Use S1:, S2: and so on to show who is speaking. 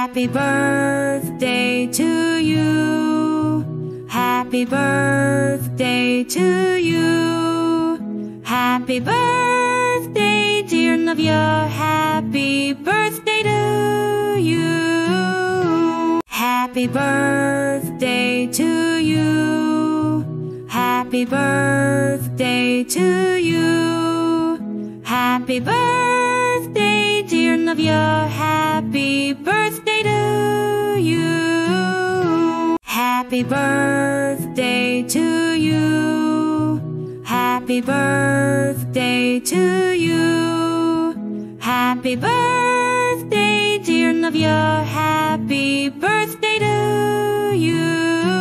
S1: Happy birthday to you. Happy birthday to you. Happy birthday, dear Navya. Happy birthday to you. Happy birthday to you. Happy birthday to you. Happy birthday, dear Navya. Happy birthday to you. Happy birthday to you. Happy birthday to you. Happy birthday, dear Navya. Happy birthday to you.